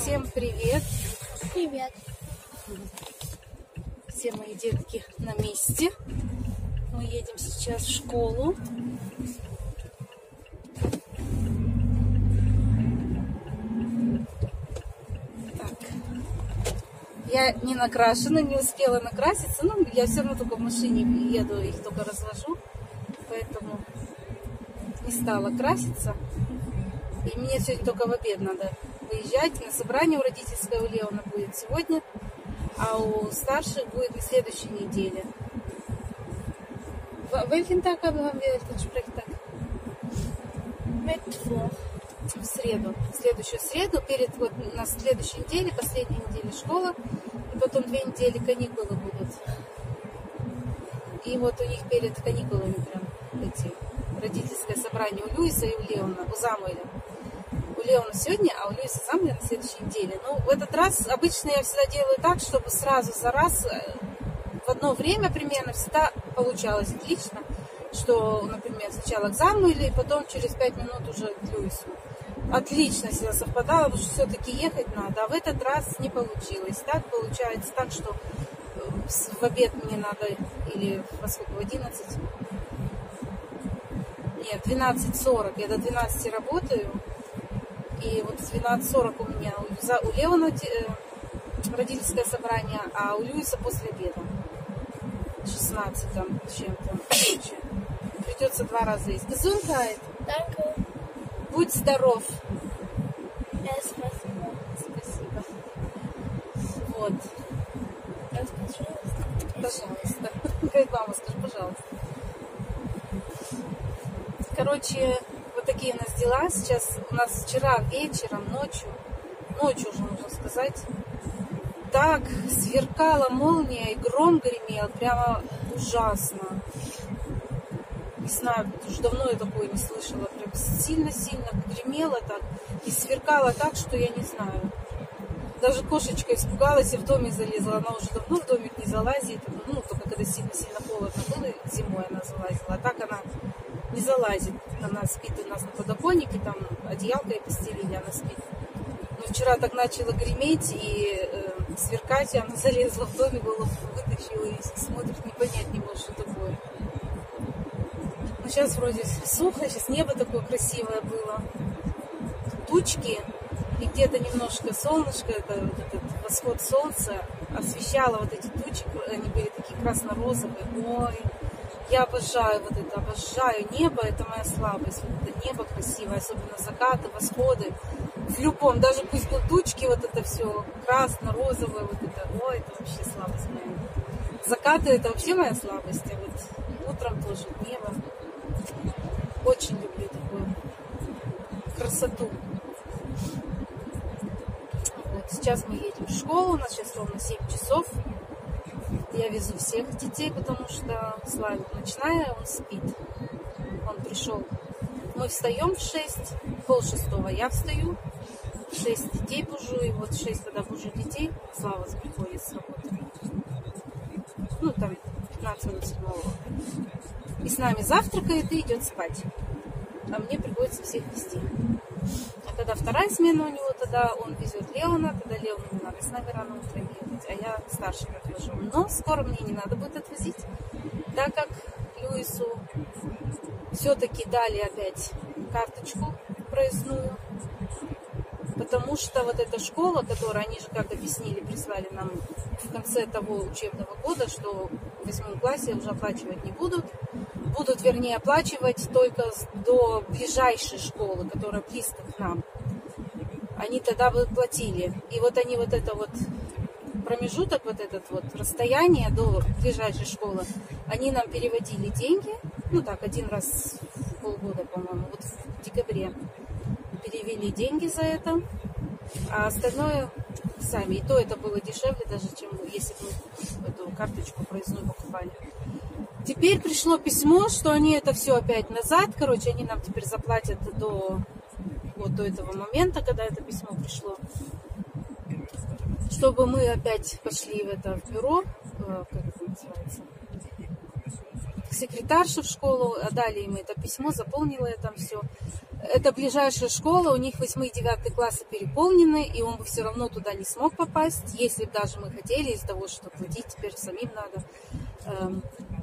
Всем привет! Привет! Все мои детки на месте. Мы едем сейчас в школу. Так. Я не накрашена, не успела накраситься, но я все равно только в машине еду, их только развожу, поэтому не стала краситься. И мне сегодня только в обед надо выезжать. На собрание у родительское у Леона будет сегодня, а у старших будет на следующей неделе. Welchen Tag haben wir den Sprechtag? Mittwoch. В среду. В следующую среду, на следующей неделе, последней неделе школа, и потом 2 недели каникулы будут. И вот у них перед каникулами прям родительское собрание у Люиса и у Леона, у Замуэля. У Леона сегодня, а у Люиса Замуэля на следующей неделе. Ну, в этот раз обычно я всегда делаю так, чтобы сразу за раз в одно время примерно всегда получалось отлично, что, например, сначала к Замуэлю, и потом через 5 минут уже к Люису. Отлично всегда совпадало, потому что все-таки ехать надо, а в этот раз не получилось. Так получается так, что в обед мне надо, или во сколько, в 11? Нет, 12:40, я до 12 работаю, и вот в 12:40 у меня у Леона родительское собрание, а у Люиса после обеда. 16 там чем-то. Придется 2 раза есть. Gesundheit. Danke. Будь здоров. Спасибо. Спасибо. Вот. Пожалуйста. Как мама, скажи, пожалуйста. Короче, вот такие у нас дела. Сейчас у нас вчера вечером, ночью уже можно сказать, так сверкала молния и гром гремел, прямо ужасно. Не знаю, уже давно я такое не слышала. Прям сильно-сильно гремело так и сверкало так, что я не знаю. Даже кошечка испугалась и в домик залезла. Она уже давно в домик не залазит. Ну, только когда сильно-сильно холодно было, зимой она залазила. А так она не залазит. Она спит у нас на подоконнике, там одеялко и постелили, она спит. Но вчера так начало греметь и сверкать, и она залезла в домик, голову вытащила и смотрит, не понять не может, что такое. Но сейчас вроде сухо, сейчас небо такое красивое было. Тучки, и где-то немножко солнышко, это вот этот восход солнца освещало вот эти тучи, они были такие красно-розовые. Ой, я обожаю вот это, обожаю небо, это моя слабость. Вот это небо красивое, особенно закаты, восходы. В любом, даже пусть будут тучки, вот это все красно-розовое, вот это, ой, это вообще слабость моя. Закаты это вообще моя слабость, а вот утром тоже небо. Очень люблю такую красоту. Вот, сейчас мы едем в школу, у нас сейчас ровно 7 часов. Я везу всех детей, потому что Славик ночная, он спит. Он пришел. Мы встаем в 6, 5:30 я встаю, в 6 детей бужу, и вот в 6 когда бужу детей, Слава приходит с работы. Ну, там 15 минут 7. И с нами завтракает и идет спать. А мне приходится всех везти. А когда вторая смена у него, тогда он везет Леона, тогда Леону не надо с нами рано утром ехать, а я старших отвожу. Но скоро мне не надо будет отвозить, так как Люису все-таки дали опять карточку проездную, потому что вот эта школа, которую они же, как объяснили, прислали нам в конце того учебного года, что в 8 классе уже оплачивать не будут, вернее, оплачивать только до ближайшей школы, которая близко к нам. Они тогда бы платили. И вот они вот это вот промежуток, вот этот вот расстояние до ближайшей школы, они нам переводили деньги, ну так, 1 раз в полгода, по-моему, вот в декабре перевели деньги за это, а остальное сами. И то это было дешевле даже, чем если бы мы эту карточку проездную покупали. Теперь пришло письмо, что они это все опять назад, короче, они нам теперь заплатят до этого момента, когда это письмо пришло, чтобы мы опять пошли в бюро, как это называется, к секретарше в школу, отдали им это письмо, заполнила я там все. Это ближайшая школа, у них 8 и 9 классы переполнены, и он бы все равно туда не смог попасть, если бы даже мы хотели, из-за того, что платить теперь самим надо,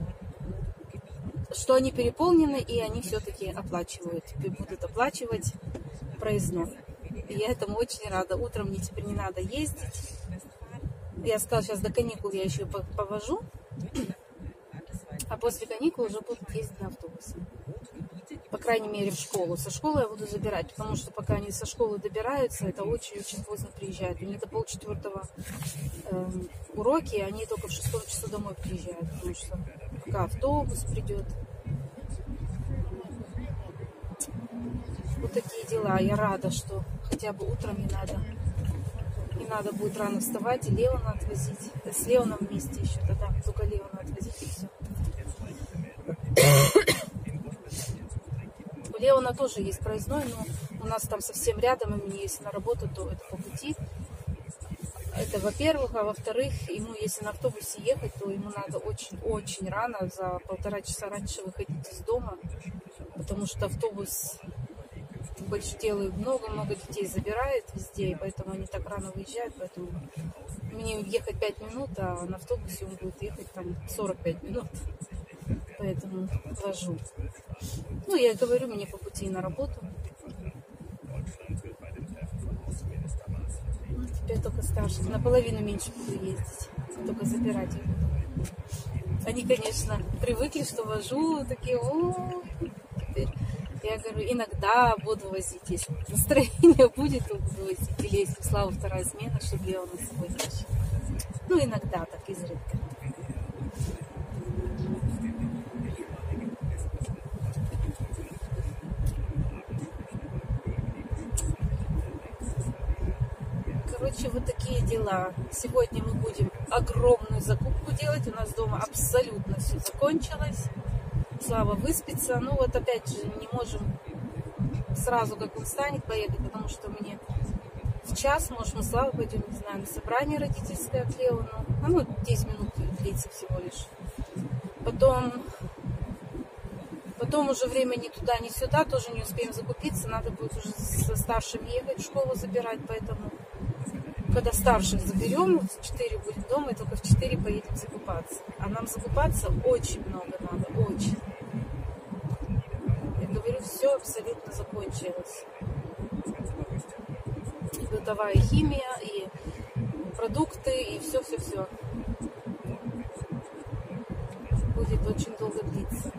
что они переполнены, и они все-таки оплачивают, будут оплачивать проездной. И я этому очень рада. Утром мне теперь не надо ездить. Я сказала, сейчас до каникул я еще повожу, а после каникул уже будут ездить на автобусе. По крайней мере, в школу. Со школы я буду забирать, потому что пока они со школы добираются, это очень-очень поздно приезжают. У них до 3:30 уроки, и они только в 6 часу домой приезжают, потому что пока автобус придет. Вот такие дела. Я рада, что хотя бы утром не надо будет рано вставать и Леона отвозить. С Леоном вместе еще тогда, только Леона отвозить и все. У Леона тоже есть проездной, но у нас там совсем рядом, и мне если на работу, то это по пути. Это во-первых, а во-вторых, ему если на автобусе ехать, то ему надо очень-очень рано, за 1,5 часа раньше выходить из дома, потому что автобус больше делает много детей забирает везде, и поэтому они так рано выезжают, поэтому мне ехать 5 минут, а на автобусе он будет ехать там 45 минут, поэтому вожу. Ну, я говорю, мне по пути на работу. Ну, теперь только старших, наполовину меньше буду ездить, только забирать их буду. Они, конечно, привыкли, что вожу, такие, теперь. Я говорю, иногда буду возить, если настроение будет, то буду возить. Или если Слава 2-я смена, чтобы я на собой тащила. Ну, иногда, так изредка. Короче, вот такие дела. Сегодня мы будем огромную закупку делать. У нас дома абсолютно все закончилось. Слава выспится. Ну вот опять же не можем сразу, как он встанет, поехать, потому что мне в час, может, мы с Славой пойдем, не знаю, на собрание родительское от Леона. Ну, 10 минут длится всего лишь. Потом уже время ни туда, ни сюда, тоже не успеем закупиться. Надо будет уже со старшим ехать в школу забирать, поэтому когда старших заберем, в 4 будем дома, и только в 4 поедем закупаться. А нам закупаться очень много надо, очень. Я говорю, все абсолютно закончилось. И бытовая химия, и продукты, и все-все-все. Будет очень долго длиться.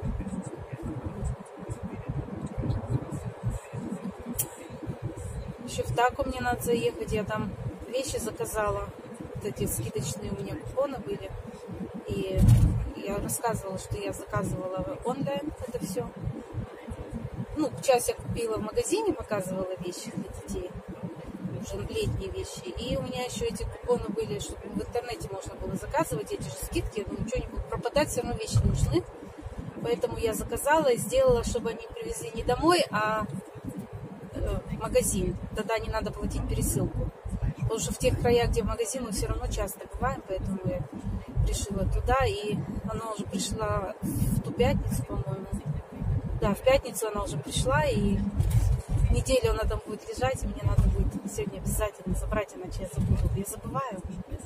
Еще в Тако мне надо заехать, я там вещи заказала, вот эти скидочные у меня купоны были, и я рассказывала, что я заказывала онлайн это все. Ну, часть я купила в магазине, показывала вещи для детей, уже летние вещи, и у меня еще эти купоны были, чтобы в интернете можно было заказывать эти же скидки, но ничего не будет пропадать, все равно вещи нужны, поэтому я заказала и сделала, чтобы они привезли не домой, а магазин, тогда не надо платить пересылку. Потому что в тех краях, где магазин, мы все равно часто бываем, поэтому я решила туда, и она уже пришла в ту пятницу, по-моему. Да, в пятницу она уже пришла, и неделю она там будет лежать, и мне надо будет сегодня обязательно забрать, иначе я забуду. Я забываю.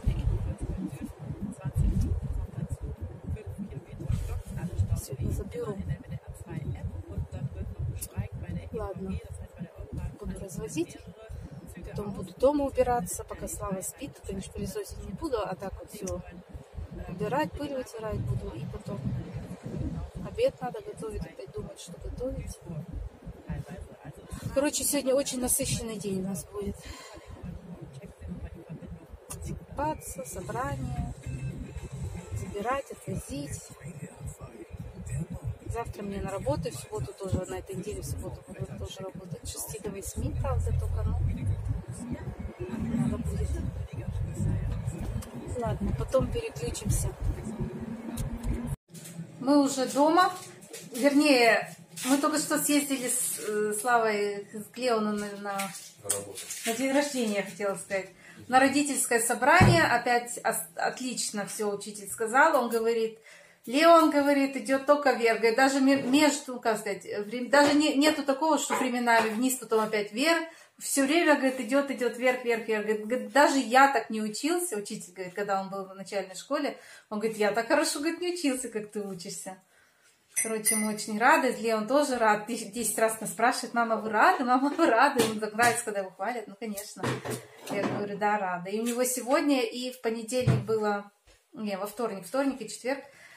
Сегодня заберу. Ладно. Буду развозить, потом буду дома убираться, пока Слава спит, конечно, пылесосить не буду, а так вот все убирать, пыль вытирать буду, и потом обед надо готовить, опять думать, что готовить. Короче, сегодня очень насыщенный день у нас будет. Купаться, собрание, забирать, отвозить. Завтра мне на работу, в субботу тоже, на этой неделе в субботу буду тоже работать. С 6 до 8, правда, только, ну, надо будет. Ладно, потом переключимся. Мы уже дома, вернее, мы только что съездили с Славой, с Клеоном на день рождения, я хотела сказать, на родительское собрание. Опять отлично все учитель сказал, он говорит, Леон, говорит, идет только вверх. Говорит, даже между, как сказать, даже нету такого, что временами вниз, потом опять вверх. Все время, говорит, идет вверх, вверх, вверх. Говорит, даже я так не учился. Учитель, говорит, когда он был в начальной школе, он говорит, я так хорошо, говорит, не учился, как ты учишься. Короче, мы очень рады. Леон тоже рад. 10 раз нас спрашивает, мама, вы рады? Мама, вы рады? Ему так нравится, когда его хвалят. Ну, конечно. Я говорю, да, рада. И у него сегодня и в понедельник было... Не, во вторник и четверг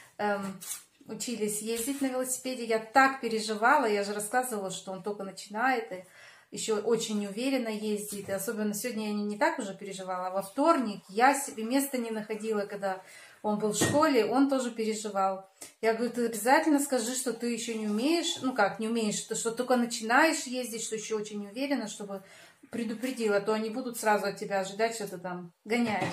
учились ездить на велосипеде. Я так переживала. Я же рассказывала, что он только начинает. И еще очень неуверенно ездит. И особенно сегодня я не так уже переживала. А во вторник я себе места не находила, когда... Он был в школе, он тоже переживал. Я говорю, ты обязательно скажи, что ты еще не умеешь, ну как, не умеешь, что только начинаешь ездить, что еще очень не уверена, чтобы предупредила, а то они будут сразу от тебя ожидать, что ты там гоняешь.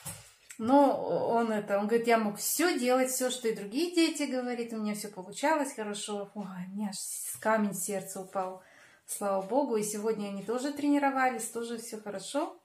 Но он говорит, я мог все делать, все, что и другие дети, говорит, у меня все получалось хорошо. Ой, у меня аж камень с сердца упал, слава Богу. И сегодня они тоже тренировались, тоже все хорошо.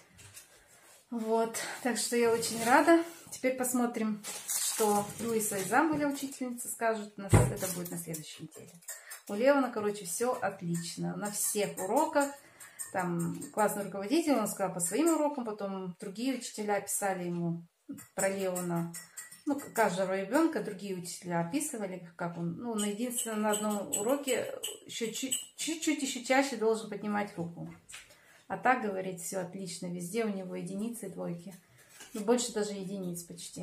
Вот, так что я очень рада. Теперь посмотрим, что Луиса и Замуля, учительница, скажут. Это будет на следующей неделе. У Леона, короче, все отлично. На всех уроках. Там классный руководитель, он сказал по своим урокам. Потом другие учителя писали ему про Леона. Ну, каждого ребенка другие учителя описывали, как он. Ну, единственное, на одном уроке еще чуть-чуть еще чаще должен поднимать руку. А так, говорит, все отлично. Везде у него единицы и двойки. Ну, больше даже единиц почти.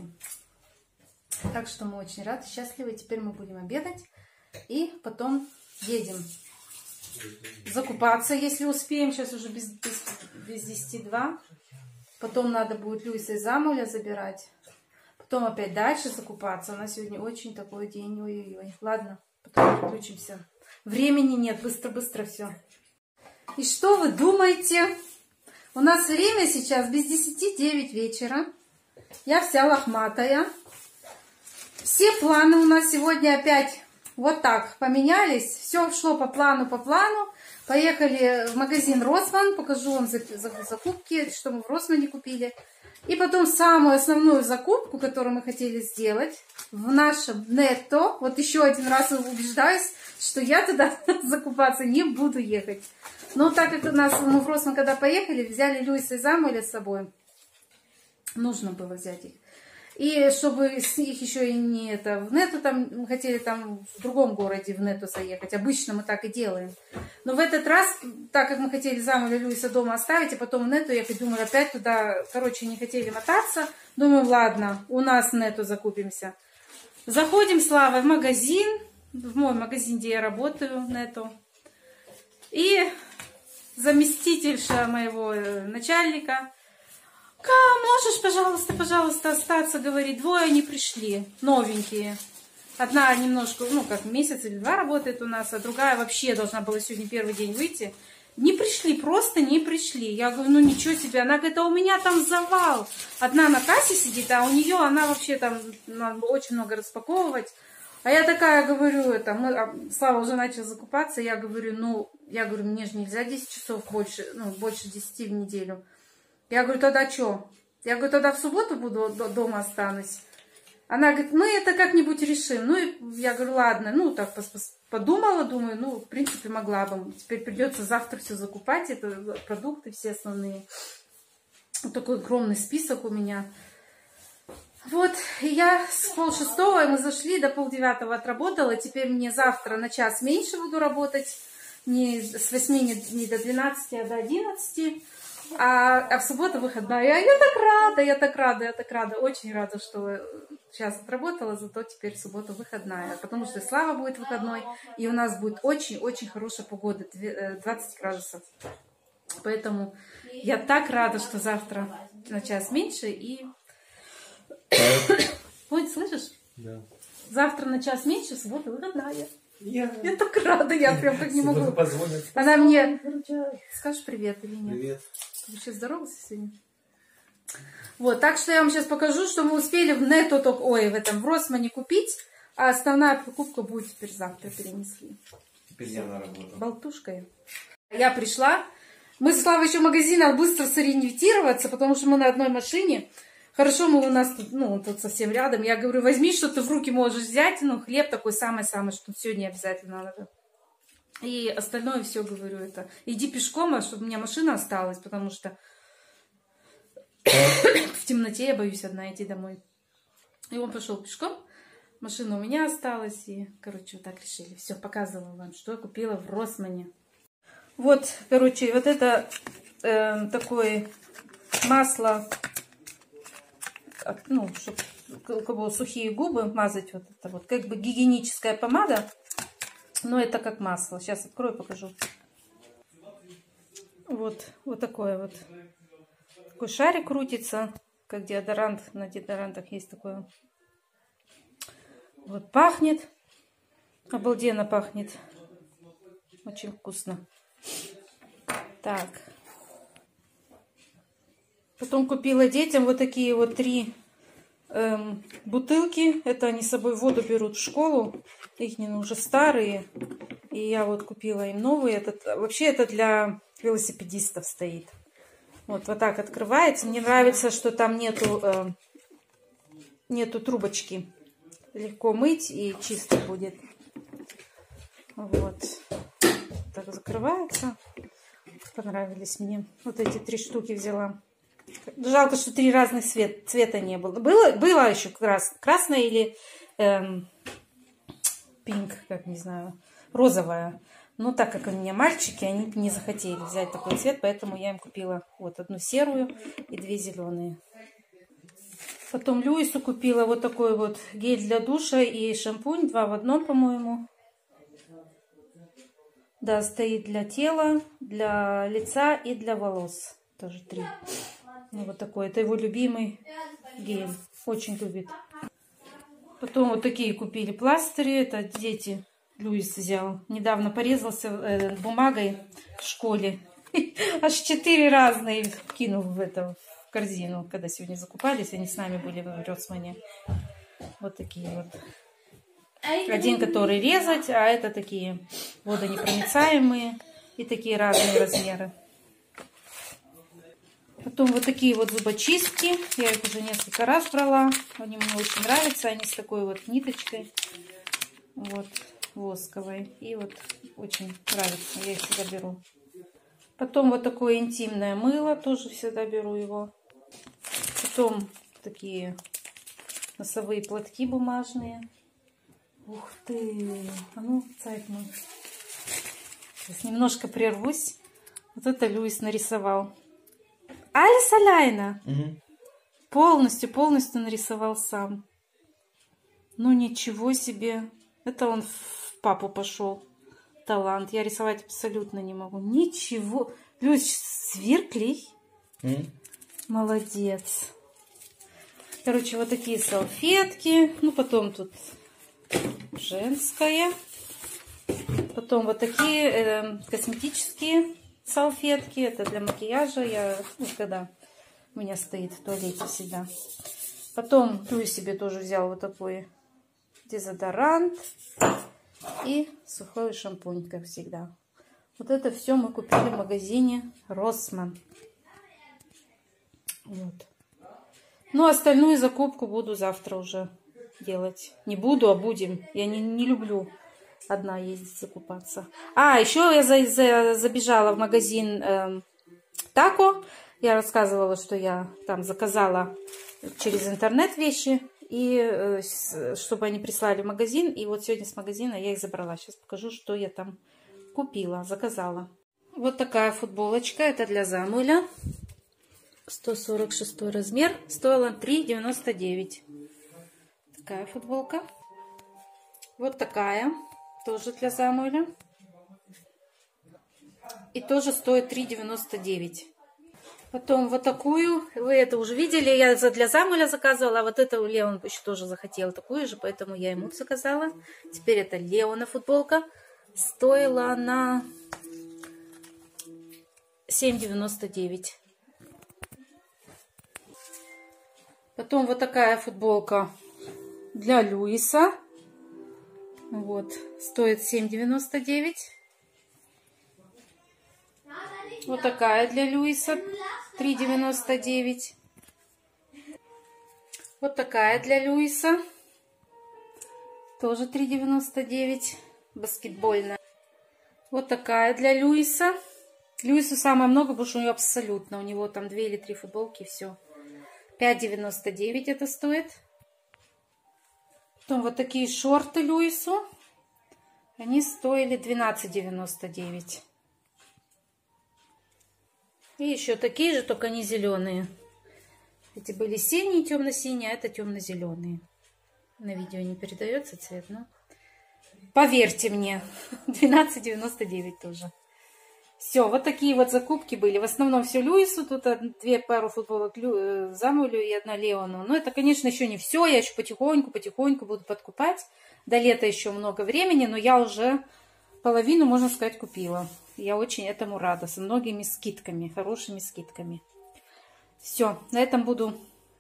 Так что мы очень рады, счастливы. Теперь мы будем обедать. И потом едем закупаться, если успеем. Сейчас уже без 10:02. Потом надо будет Люиса и Замуля забирать. Потом опять дальше закупаться. У нас сегодня очень такой день. Ой-ой-ой. Ладно, потом переключимся. Времени нет. Быстро-быстро все. И что вы думаете? У нас время сейчас без 10:09 вечера. Я вся лохматая. Все планы у нас сегодня опять вот так поменялись. Все шло по плану. Поехали в магазин Росман. Покажу вам закупки, что мы в Росмане купили. И потом самую основную закупку, которую мы хотели сделать в нашем Нетто. Вот еще один раз убеждаюсь, что я туда закупаться не буду ехать. Но так как мы в Росман, когда поехали, взяли Люиса и Замуля с собой. Нужно было взять их. И чтобы их еще и не в Нетто, там, мы хотели там в другом городе в Нетто заехать. Обычно мы так и делаем. Но в этот раз, так как мы хотели Замуля и Люиса дома оставить, и потом в Нетто ехать, думали, опять туда, короче, не хотели мотаться. Думаю, ладно, у нас в Нетто закупимся. Заходим с Славой в магазин, в мой магазин, где я работаю, в Нетто. И заместительша моего начальника: можешь, пожалуйста, остаться, говорит, двое не пришли, новенькие. Одна немножко, ну, как месяц или два работает у нас, а другая вообще должна была сегодня первый день выйти. Не пришли, просто не пришли. Я говорю, ну ничего себе. Она говорит, а у меня там завал. Одна на кассе сидит, а у нее, она вообще там, надо очень много распаковывать. А я такая говорю, Слава уже начал закупаться, я говорю, мне же нельзя 10 часов больше, больше 10 в неделю. Я говорю, тогда что? Я говорю, тогда в субботу буду дома останусь. Она говорит, мы это как-нибудь решим. Ну, и я говорю, ладно, так подумала, думаю, в принципе, могла бы. Теперь придется завтра все закупать, это продукты все основные. Вот такой огромный список у меня. Вот, и я с 5:30 мы зашли, до 8:30 отработала. Теперь мне завтра на час меньше буду работать. Не с 8 не до 12, а до 11. А в субботу выходная. Я так рада. Очень рада, что сейчас отработала, зато теперь в субботу выходная. Потому что Слава будет выходной, и у нас будет очень-очень хорошая погода, 20 градусов. Поэтому я так рада, что завтра на час меньше. И... Ой, слышишь? Да. Завтра на час меньше, в субботу выходная. Я так рада, я прям как не могу. Позвонят. Она мне... Скажешь привет или нет? Привет. Ты вообще здоровался сегодня? Вот, так что я вам сейчас покажу, что мы успели в Нетто, в Росмане купить, а основная покупка будет теперь завтра, перенесли. Теперь я на работу. Болтушка. Я пришла. Мы с Славой еще в магазинах быстро сориентироваться, потому что мы на одной машине. Хорошо, мы у нас тут, ну, тут совсем рядом. Я говорю, возьми, что ты в руки можешь взять. Ну, хлеб такой самый-самый, что сегодня обязательно надо. И остальное все, говорю, это. Иди пешком, а чтобы у меня машина осталась, потому что в темноте я боюсь одна идти домой. И он пошел пешком. Машина у меня осталась. И, короче, вот так решили. Все, показывала вам, что я купила в Росмане. Вот, короче, вот это такое масло, ну, чтобы у кого сухие губы мазать, вот это вот, как бы гигиеническая помада, но это как масло. Сейчас открою, покажу. Вот, вот такое вот. Такой шарик крутится, как деодорант. На деодорантах есть такое. Вот пахнет. Обалденно пахнет. Очень вкусно. Так. Потом купила детям вот такие вот 3 бутылки. Это они с собой воду берут в школу. Их уже старые. И я вот купила им новые. Вообще это для велосипедистов стоит. Вот так открывается. Мне нравится, что там нету трубочки. Легко мыть и чисто будет. Вот. Так закрывается. Понравились мне. Вот эти 3 штуки взяла. Жалко, что 3 разных цвета не было. Было еще красное или пинк, как не знаю, розовая. Но так как у меня мальчики, они не захотели взять такой цвет, поэтому я им купила вот 1 серую и 2 зеленые. Потом Льюису купила вот такой вот гель для душа и шампунь, 2 в 1, по-моему. Да, стоит для тела, для лица и для волос. Тоже 3. Вот такой. Это его любимый гель. Очень любит. Потом вот такие купили пластыри. Это дети. Льюис взял. Недавно порезался бумагой в школе. Аж 4 разные кинул в корзину. Когда сегодня закупались, они с нами были в Росмане. Вот такие вот. Один, который резать, а это такие водонепроницаемые и такие разные размеры. Потом вот такие вот зубочистки. Я их уже несколько раз брала. Они мне очень нравятся. Они с такой вот ниточкой. Вот, восковой. И вот очень нравится. Я их всегда беру. Потом вот такое интимное мыло. Тоже всегда беру его. Потом такие носовые платки бумажные. Ух ты! А ну, царь мой. Сейчас немножко прервусь. Вот это Льюис нарисовал. Алис Аляйна. Угу. Полностью нарисовал сам. Ну ничего себе. Это он в папу пошел. Талант. Я рисовать абсолютно не могу. Ничего. Льюис, сверклей. Молодец. Короче, вот такие салфетки. Ну, потом тут женская. Потом вот такие косметические салфетки. Это для макияжа. Я, когда у меня стоит в туалете всегда. Потом Льюис себе тоже взял вот такой дезодорант. И сухой шампунь, как всегда. Вот это все мы купили в магазине Росман. Вот. Ну, остальную закупку буду завтра уже делать. Не буду, а будем. Я не люблю одна ездить закупаться. А, еще я забежала в магазин Тако. Я рассказывала, что я там заказала через интернет вещи. И чтобы они прислали в магазин. И вот сегодня с магазина я их забрала. Сейчас покажу, что я там купила, заказала. Вот такая футболочка. Это для Замуэля. 146 размер. Стоила 3,99. Такая футболка. Вот такая. Тоже для Замуэля. И тоже стоит 3,99. Потом вот такую. Вы это уже видели. Я для Замуэля заказывала. А вот это Леон еще тоже захотел такую же. Поэтому я ему заказала. Теперь это Леона футболка. Стоила она 7,99. Потом вот такая футболка для Льюиса. Вот. Стоит 7,99. Вот такая для Льюиса. 3,99. Вот такая для Люиса. Тоже 3,99. Баскетбольная. Вот такая для Люиса. Люису самое много, потому что у него абсолютно. У него там 2 или 3 футболки, и все. 5,99 это стоит. Потом вот такие шорты Люису. Они стоили 12,99. И еще такие же, только не зеленые. Эти были синие, темно-синие, а это темно-зеленые. На видео не передается цвет, но поверьте мне, 12,99 тоже. Все, вот такие вот закупки были. В основном все Люису. Тут 2 пары футболок Замулю и 1 Леону. Но это, конечно, еще не все. Я еще потихоньку буду подкупать. До лета еще много времени, но я уже половину, можно сказать, купила. Я очень этому рада. Со многими скидками, хорошими скидками. Все, на этом буду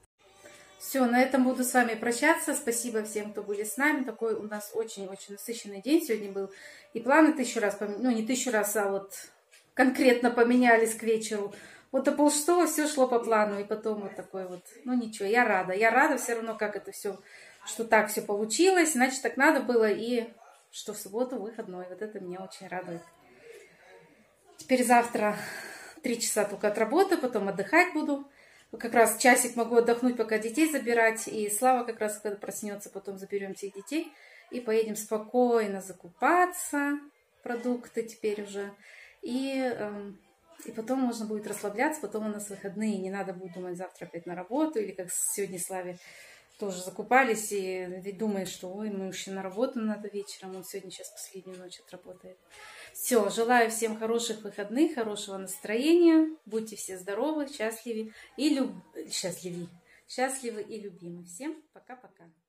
с вами прощаться. Спасибо всем, кто были с нами. Такой у нас очень-очень насыщенный день сегодня был. И планы 1000 раз, ну не 1000 раз, а вот конкретно поменялись к вечеру. Вот до 5:30 все шло по плану. И потом вот такой вот, ну ничего, я рада. Я рада все равно, как это все, что так все получилось. Значит, так надо было. И что в субботу выходной. Вот это меня очень радует. Теперь завтра 3 часа только отработаю, потом отдыхать буду. Как раз часик могу отдохнуть, пока детей забирать. И Слава как раз, когда проснется, потом заберем всех детей. И поедем спокойно закупаться. Продукты теперь уже. И потом можно будет расслабляться. Потом у нас выходные. Не надо будет думать завтра опять на работу. Или как сегодня Славе тоже закупались. И ведь думает, что ой, мы еще на работу надо вечером. Он сегодня сейчас последнюю ночь отработает. Все, желаю всем хороших выходных, хорошего настроения. Будьте все здоровы, счастливы и любимы. Всем пока-пока.